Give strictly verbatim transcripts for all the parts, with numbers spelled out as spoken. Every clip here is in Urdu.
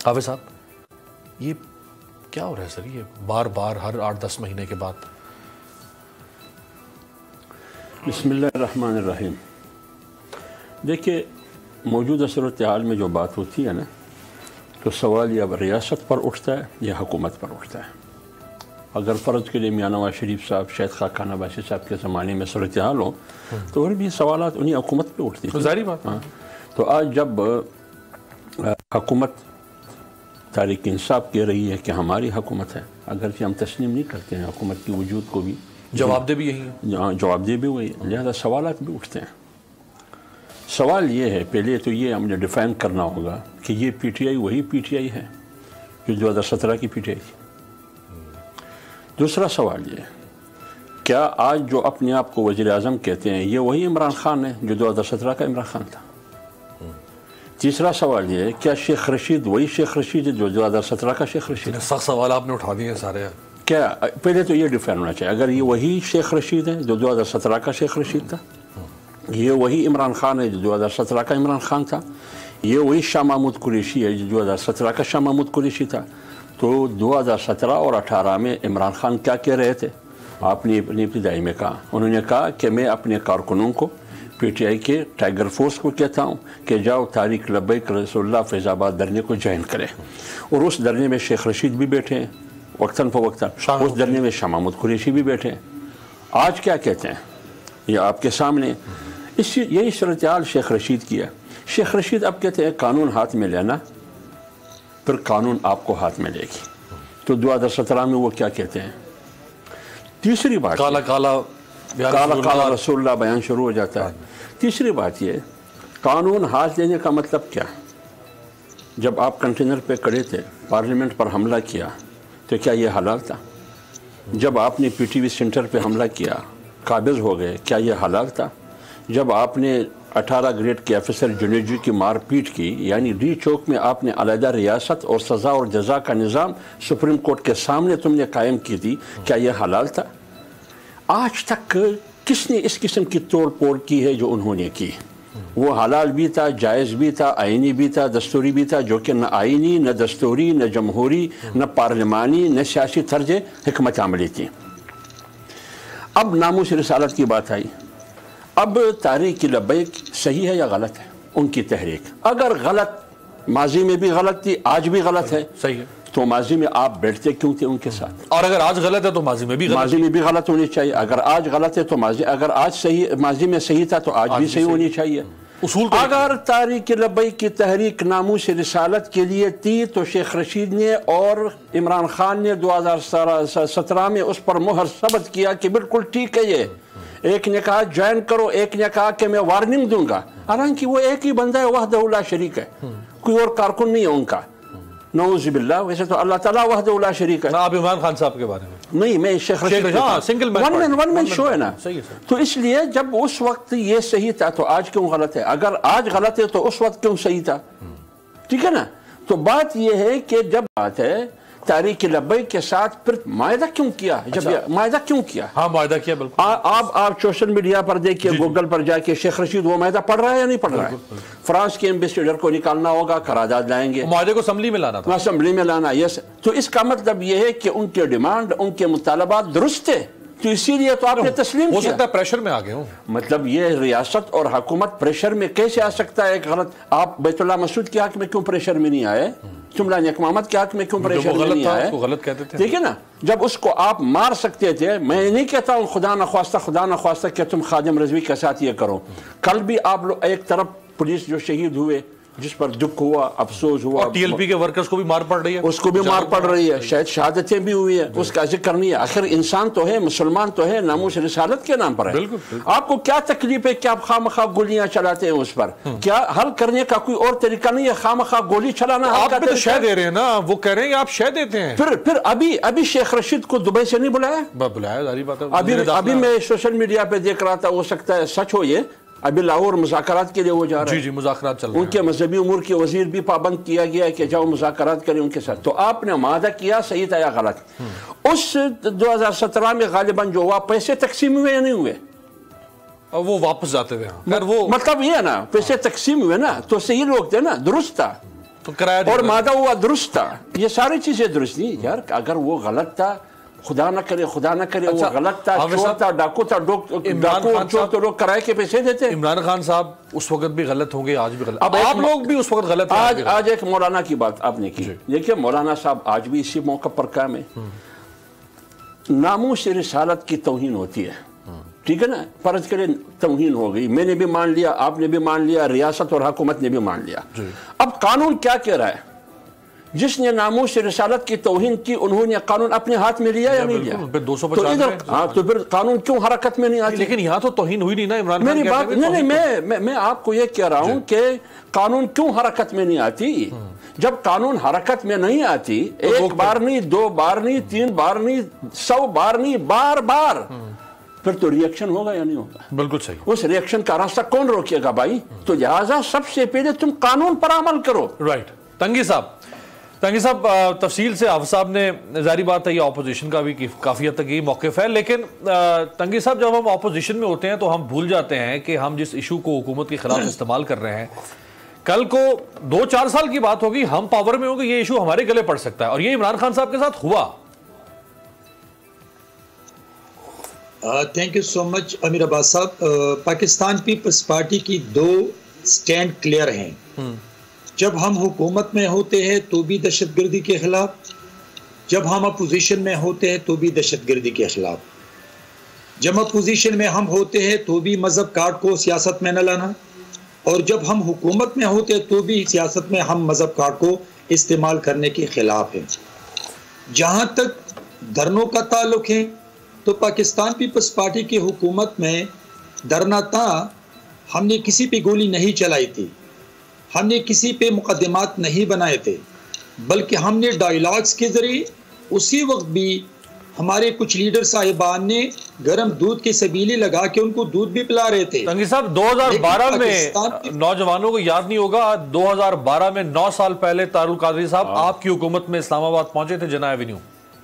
حافظ صاحب یہ کیا ہو رہا ہے سر، یہ بار بار ہر آٹھ دس مہینے کے بعد؟ بسم اللہ الرحمن الرحیم. دیکھیے موجودہ صورتحال میں جو بات ہوتی ہے نا، تو سوال یا ریاست پر اٹھتا ہے یا حکومت پر اٹھتا ہے. اگر فرض کے لیے میاں نواز شریف صاحب، شہید خاقان عباسی صاحب کے زمانے میں صورتحال ہو تو اور بھی سوالات انہیں حکومت پہ اٹھتی ہیں. ظاہری بات. ہاں تو آج جب حکومت تحریک انصاف کہہ رہی ہے کہ ہماری حکومت ہے، اگرچہ ہم تسلیم نہیں کرتے ہیں حکومت کی وجود کو بھی، جواب دہ بھی یہی ہے. جواب دہ بھی وہی، لہذا سوالات بھی اٹھتے ہیں. سوال یہ ہے، پہلے تو یہ ہم نے ڈیفائن کرنا ہوگا کہ یہ پی ٹی آئی وہی پی ٹی آئی ہے جو دو ہزار سترہ کی پی ٹی آئی تھی. دوسرا سوال یہ ہے، کیا آج جو اپنے آپ کو وزیر اعظم کہتے ہیں یہ وہی عمران خان ہے جو دو ہزار سترہ کا عمران خان تھا؟ تیسرا سوال یہ ہے، کیا شیخ رشید وہی شیخ رشید ہے جو دو ہزار سترہ کا شیخ رشید؟ سخت سوال آپ نے اٹھا دیے سارے. کیا پہلے تو یہ ڈیفائن ہونا چاہیے، اگر یہ وہی شیخ رشید ہے جو دو ہزار سترہ کا شیخ رشید تھا، یہ وہی عمران خان ہے جو دو ہزار سترہ کا عمران خان تھا، یہ وہی شاہ محمود قریشی ہے جو دو ہزار سترہ کا شاہ محمود قریشی تھا، تو دو ہزار سترہ اور اٹھارہ میں عمران خان کیا کہہ رہے تھے؟ آپ نے اپنی ابتدائی میں کہا، انہوں نے کہا کہ میں اپنے کارکنوں کو، پی ٹی آئی کے ٹائیگر فورس کو کہتا ہوں کہ جاؤ تحریک لبیک رسول اللہ فیض آباد دھرنے کو جوائن کرے. اور اس دھرنے میں شیخ رشید بھی بیٹھے ہیں وقتاً فوقتاً، اس دھرنے میں شاہ محمود قریشی بھی بیٹھے ہیں. آج کیا کہتے ہیں یہ آپ کے سامنے؟ اس یہی صورتحال شیخ رشید کی ہے. شیخ رشید اب کہتے ہیں قانون ہاتھ میں لینا، پھر قانون آپ کو ہاتھ میں لے گی. تو دو ہزار سترہ میں وہ کیا کہتے ہیں؟ تیسری بات، کالا کالا کالا کالا رسول اللہ بیان شروع ہو جاتا ہے. تیسری بات یہ، قانون ہاتھ لینے کا مطلب کیا؟ جب آپ کنٹینر پہ کھڑے تھے، پارلیمنٹ پر حملہ کیا، تو کیا یہ حلال تھا؟ جب آپ نے پی ٹی وی سینٹر پہ حملہ کیا، قابض ہو گئے، کیا یہ حلال تھا؟ جب آپ نے اٹھارہ گریڈ کے افسر جنیجو کی مار پیٹ کی، یعنی ڈی چوک میں آپ نے علیحدہ ریاست اور سزا اور جزا کا نظام سپریم کورٹ کے سامنے تم نے قائم کی تھی، کیا یہ حلال تھا؟ آج تک کس نے اس قسم کی توڑ پھوڑ کی ہے جو انہوں نے کی؟ وہ حلال بھی تھا، جائز بھی تھا، آئینی بھی تھا، دستوری بھی تھا، جو کہ نہ آئینی، نہ دستوری، نہ جمہوری، نہ پارلیمانی، نہ سیاسی طرز حکمت عملی تھی. اب ناموس رسالت کی بات آئی. اب تحریک لبیک صحیح ہے یا غلط ہے؟ ان کی تحریک اگر غلط، ماضی میں بھی غلط تھی، آج بھی غلط ہے، صحیح ہے، تو ماضی میں آپ بیٹھتے کیوں تھے ان کے ساتھ؟ اور اگر آج غلط ہے تو ماضی میں بھی غلط ماضی میں بھی غلط ہونی چاہیے. اگر آج غلط ہے تو ماضی، اگر آج صحیح، ماضی میں صحیح تھا تو آج بھی صحیح ہونی چاہیے. اصول. اگر تحریک لبیک کی تحریک ناموس رسالت کے لیے تھی تو شیخ رشید نے اور عمران خان نے دو ہزار سترہ میں اس پر مہر ثبت کیا کہ بالکل ٹھیک ہے. یہ ایک نے کہا جوائن کرو، ایک نے کہا کہ میں وارننگ دوں گا، حالانکہ وہ ایک ہی بندہ ہے، وحدہ لا شریک ہے، کوئی اور کارکن نہیں ہے ان کا. نعوذ باللہ. ویسے تو اللہ تعالیٰ وحدہ لا شریک ہے. آپ عمران خان صاحب کے بارے میں نہیں، میں Sheikh Rashid single one man one man show ہے نا. صحیح. تو اس لیے جب اس وقت یہ صحیح تھا تو آج کیوں غلط ہے؟ اگر آج غلط ہے تو اس وقت کیوں صحیح تھا؟ ٹھیک ہے نا. تو بات یہ ہے کہ جب بات ہے تحریک لبیک کے ساتھ، پھر معاہدہ کیوں کیا؟ جب معاہدہ کیوں کیا؟ ہاں معاہدہ کیا، بالکل. آپ آپ سوشل میڈیا پر دیکھیے، گوگل پر جا کے شیخ رشید وہ معاہدہ پڑھ رہا ہے یا نہیں پڑھ رہا ہے؟ فرانس کے ایمبیسیڈر کو نکالنا ہوگا، قرارداد لائیں گے، معاہدے کو اسمبلی میں لانا تھا. اسمبلی میں لانا. یس. تو اس کا مطلب یہ ہے کہ ان کے ڈیمانڈ، ان کے مطالبات درست ہے، تو اسی لیے تو آپ نے تسلیم کیا. ہو سکتا ہے پریشر میں آ گئے ہوں. مطلب یہ ریاست اور حکومت پریشر میں کیسے آ سکتا ہے؟ ایک غلط. آپ بیت اللہ مسعود کے حق میں کیوں پریشر میں نہیں آئے؟ جملہ نیک محمد کے حق میں کیوں پریشر میں نہیں آئے؟ غلط کہتے تھے. ٹھیک ہے نا. جب اس کو آپ مار سکتے تھے، میں نہیں کہتا ہوں خدا نخواستہ خدا نخواستہ کہ تم خادم رضوی کے ساتھ یہ کرو. کل بھی آپ لوگ ایک طرف پولیس جو شہید ہوئے، جس پر دکھ ہوا، افسوس ہوا، ٹی ایل پی کے ورکرز کو بھی مار پڑ رہی ہے، اس کو بھی مار پڑ رہی ہے، شاید شہادتیں بھی ہوئی ہیں، اس کا ذکر نہیں ہے. آخر انسان تو ہے، مسلمان تو ہے، ناموس رسالت کے نام پر ہے. آپ کو کیا تکلیف ہے کہ آپ خواہ مخواہ گولیاں چلاتے ہیں اس پر؟ کیا حل کرنے کا کوئی اور طریقہ نہیں ہے؟ خواہ مخواہ گولی چلانا آپ بھی تو شہ دے رہے ہیں نا. وہ کہہ رہے ہیں آپ شہ دیتے ہیں. پھر پھر ابھی ابھی شیخ رشید کو دبئی سے نہیں بلایا؟ بلایا، ظاہری بات ہے. ابھی ابھی میں سوشل میڈیا پہ دیکھ رہا تھا، ہو سکتا ہے سچ ہو یہ، ابھی لاہور مذاکرات کے لیے وہ جا رہے ہیں. جی جی مذاکرات چل رہے ہیں. ان کے مذہبی امور کے وزیر بھی پابند کیا گیا ہے کہ جاؤ مذاکرات کریں ان کے ساتھ. تو آپ نے معاہدہ کیا، صحیح تھا یا غلط؟ اس دو ہزار سترہ میں غالباً جو ہوا، پیسے تقسیم ہوئے یا نہیں ہوئے؟ وہ واپس جاتے تھے. وہ مطلب یہ ہے نا، پیسے تقسیم ہوئے نا، تو صحیح لوگ تھے نا، درست تھا. تو کرایا اور مادہ ہوا درست تھا، یہ ساری چیزیں درست نہیں یار. اگر وہ غلط تھا، خدا نہ کرے خدا نہ کرے وہ غلط تھا، چور تھا، ڈاکو تھا، ڈاکو چور تو لوگ کرائے کے پیسے دیتے. عمران خان صاحب اس وقت بھی غلط ہوں گے، آج بھی غلط. اب آپ لوگ بھی اس وقت غلط. آج آج ایک مولانا کی بات آپ نے کی. دیکھیے مولانا صاحب آج بھی اسی موقع پر قائم ہے. ناموس رسالت کی توہین ہوتی ہے، ٹھیک ہے نا. فرض کرے توہین ہو گئی، میں نے بھی مان لیا، آپ نے بھی مان لیا، ریاست اور حکومت نے بھی مان لیا. اب قانون کیا کہہ رہا ہے؟ جس نے ناموس رسالت کی توہین کی انہوں نے قانون اپنے ہاتھ میں لیا یا نہیں لیا؟ دو سو پچاس ہاں تو پھر قانون کیوں حرکت میں نہیں آتی؟ لیکن یہاں تو توہین ہوئی نہیں نا عمران خان. میری بات نہیں نہیں میں آپ کو یہ کہہ رہا ہوں کہ قانون کیوں حرکت میں نہیں آتی؟ جب قانون حرکت میں نہیں آتی، ایک بار نہیں، دو بار نہیں، تین بار نہیں، سو بار نہیں، بار بار، پھر تو ریئیکشن ہوگا یا نہیں ہوگا؟ بالکل صحیح. اس ریئیکشن کا راستہ کون روکے گا بھائی؟ تو لہٰذا سب سے پہلے تم قانون پر عمل کرو. رائٹ. تنگی صاحب تنگی صاحب تفصیل سے آف صاحب نے ظاہری بات ہے یہ اپوزیشن کا بھی کافی حد تک یہ موقف ہے، لیکن تنگی صاحب جب ہم اپوزیشن میں ہوتے ہیں تو ہم بھول جاتے ہیں کہ ہم جس ایشو کو حکومت کے خلاف استعمال کر رہے ہیں، کل کو دو چار سال کی بات ہوگی، ہم پاور میں ہوں گے، یہ ایشو ہمارے گلے پڑ سکتا ہے، اور یہ عمران خان صاحب کے ساتھ ہوا. تھینک یو سو مچ امیر عباس صاحب. پاکستان پیپلز پارٹی کی دو سٹینڈ کلیئر ہیں. جب ہم حکومت میں ہوتے ہیں تو بھی دہشت گردی کے خلاف، جب ہم اپوزیشن میں ہوتے ہیں تو بھی دہشت گردی کے خلاف. جب اپوزیشن میں ہم ہوتے ہیں تو بھی مذہب کارڈ کو سیاست میں نہ لانا، اور جب ہم حکومت میں ہوتے ہیں تو بھی سیاست میں ہم مذہب کارڈ کو استعمال کرنے کے خلاف ہیں. جہاں تک دھرنوں کا تعلق ہے تو پاکستان پیپلز پارٹی کی حکومت میں دھرنا تھا، ہم نے کسی پہ گولی نہیں چلائی تھی، ہم نے کسی پہ مقدمات نہیں بنائے تھے، بلکہ ہم نے ڈائیلاگز کے ذریعے اسی وقت بھی ہمارے کچھ لیڈر صاحبان نے گرم دودھ کے سبیلے لگا کے ان کو دودھ بھی پلا رہے تھے. تنگی صاحب دو ہزار بارہ میں نوجوانوں کو یاد نہیں ہوگا، دو ہزار بارہ میں نو سال پہلے طاہر القادری صاحب آپ کی حکومت میں اسلام آباد پہنچے تھے جناح ایونیو.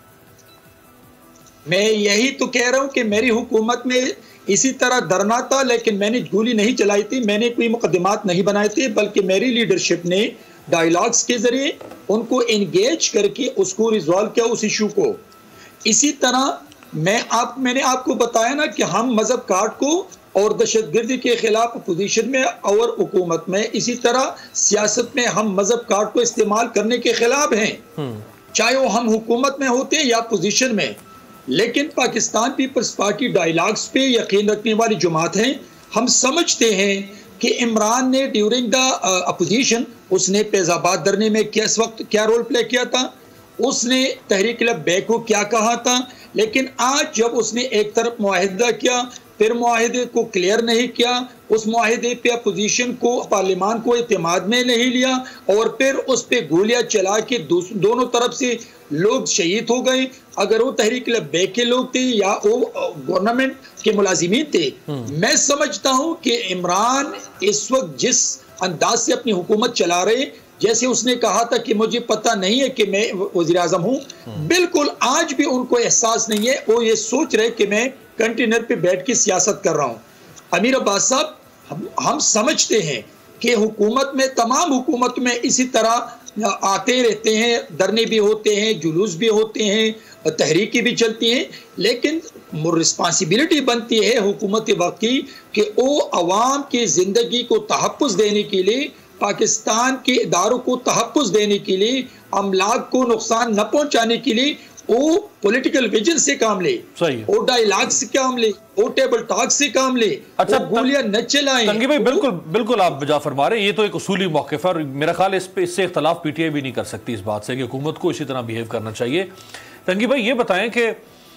میں یہی تو کہہ رہا ہوں کہ میری حکومت میں اسی طرح دھرنا تھا، لیکن میں نے گولی نہیں چلائی تھی، میں نے کوئی مقدمات نہیں بنائے تھے، بلکہ میری لیڈرشپ نے ڈائیلاگز کے ذریعے ان کو انگیج کر کے اس کو ریزالو کیا، اس ایشو کو. اسی طرح میں آپ میں نے آپ کو بتایا نا کہ ہم مذہب کارڈ کو اور دہشت گردی کے خلاف اپوزیشن میں اور حکومت میں، اسی طرح سیاست میں ہم مذہب کارڈ کو استعمال کرنے کے خلاف ہیں، چاہے وہ ہم حکومت میں ہوتے یا اپوزیشن میں. لیکن پاکستان پیپلز پارٹی ڈائیلاگز پہ یقین رکھنے والی جماعت ہیں. ہم سمجھتے ہیں کہ عمران نے ڈیورنگ دا اپوزیشن اس نے فیض آباد دھرنے میں کس وقت کیا رول پلے کیا تھا، اس نے تحریک لبیک کو کیا کہا تھا، لیکن آج جب اس نے ایک طرف معاہدہ کیا، پھر معاہدے کو کلیئر نہیں کیا، اس معاہدے پہ اپوزیشن کو، پارلیمان کو اعتماد میں نہیں لیا، اور پھر اس پہ گولیاں چلا کے دونوں طرف سے لوگ شہید ہو گئے. اگر وہ تحریک لبیک کے لوگ تھے یا وہ گورنمنٹ کے ملازمین تھے، میں سمجھتا ہوں کہ عمران اس وقت جس انداز سے اپنی حکومت چلا رہے، جیسے اس نے کہا تھا کہ مجھے پتہ نہیں ہے کہ میں وزیر اعظم ہوں، بالکل آج بھی ان کو احساس نہیں ہے. وہ یہ سوچ رہے کہ میں کنٹینر پہ بیٹھ کے سیاست کر رہا ہوں. امیر عباس صاحب ہم سمجھتے ہیں کہ حکومت میں، تمام حکومت میں اسی طرح آتے رہتے ہیں، دھرنے بھی ہوتے ہیں، جلوس بھی ہوتے ہیں، تحریکیں بھی چلتی ہیں، لیکن رسپانسبلٹی بنتی ہے حکومت وقت کی کہ وہ عوام کی زندگی کو تحفظ دینے کے لیے، پاکستان کے اداروں کو تحفظ دینے کے لیے، املاک کو نقصان نہ پہنچانے کے لیے وہ پولیٹیکل ویژن سے کام لے، وہ ڈائیلاگ سے کام لے، وہ ٹیبل ٹاک سے کام لے، اچھا گولیاں نہ چلائیں. تنگی بھائی بالکل بالکل آپ بجا فرما رہے ہیں، یہ تو ایک اصولی موقف ہے، اور میرا خیال ہے اس پہ اس سے اختلاف پی ٹی آئی بھی نہیں کر سکتی اس بات سے کہ حکومت کو اسی طرح بیہیو کرنا چاہیے. تنگی بھائی یہ بتائیں کہ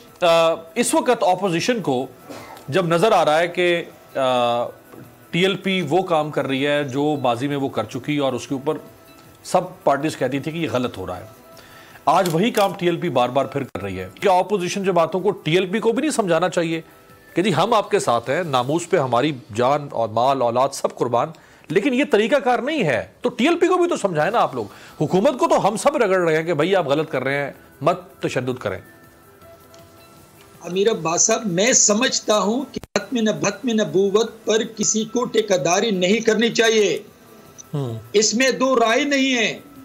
اس وقت اپوزیشن کو جب نظر آ رہا ہے کہ ٹی ایل پی وہ کام کر رہی ہے جو ماضی میں وہ کر چکی اور اس کے اوپر سب پارٹیز کہتی تھی کہ یہ غلط ہو رہا ہے، آج وہی کام ٹی ایل پی بار بار پھر کر رہی ہے، کیا اپوزیشن جو باتوں کو ٹی ایل پی کو بھی نہیں سمجھانا چاہیے کہ جی ہم آپ کے ساتھ ہیں، ناموس پہ ہماری جان اور مال اولاد سب قربان، لیکن یہ طریقہ کار نہیں ہے، تو ٹی ایل پی کو بھی تو سمجھائیں نا آپ لوگ. حکومت کو تو ہم سب رگڑ رہے ہیں کہ بھائی آپ غلط کر رہے ہیں، مت تشدد کریں. امیر عباس صاحب میں سمجھتا ہوں کہ ختم نبوت پر کسی کو ٹیکہ داری نہیں کرنی چاہیے، اس میں دو رائے نہیں ہے.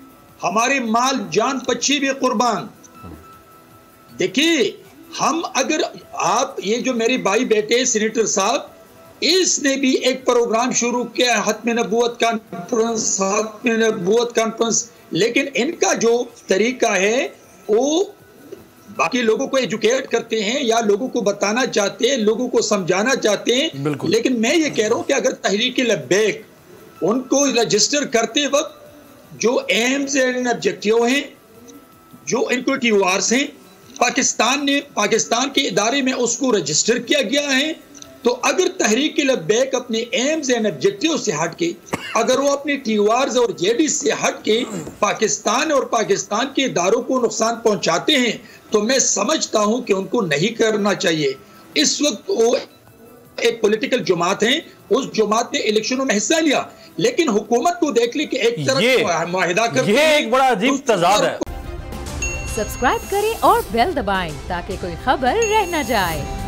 ہمارے مال جان پچھی بھی قربان. دیکھیے ہم اگر آپ یہ جو میرے بھائی بیٹے سینیٹر صاحب اس نے بھی ایک پروگرام شروع کیا ختم نبوت کانفرنس ختم نبوت کانفرنس, لیکن ان کا جو طریقہ ہے وہ باقی لوگوں کو ایجوکیٹ کرتے ہیں یا لوگوں کو بتانا چاہتے ہیں, لوگوں کو سمجھانا چاہتے ہیں. لیکن میں یہ کہہ رہا ہوں کہ اگر تحریک لبیک ان کو رجسٹر کرتے وقت جو ایمز اینڈ آبجیکٹیو ہیں, جو ان کو ٹی او آرز ہیں, پاکستان نے پاکستان کے ادارے میں اس کو رجسٹر کیا گیا ہے, تو اگر تحریک لبیک اپنے ایمز اینڈ آبجیکٹیو سے ہٹ کے, اگر وہ اپنے ٹی او آرز اور جے ڈی سے ہٹ کے پاکستان اور پاکستان کے اداروں کو نقصان پہنچاتے ہیں, تو میں سمجھتا ہوں کہ ان کو نہیں کرنا چاہیے. اس وقت وہ ایک پولیٹیکل جماعت ہیں, اس جماعت نے الیکشنوں میں حصہ لیا, لیکن حکومت کو دیکھ لی کہ ایک طرف معاہدہ کرتے ہیں. یہ ایک بڑا عجیب تضاد ہے. سبسکرائب کریں اور بیل دبائیں تاکہ کوئی خبر رہ نہ جائے.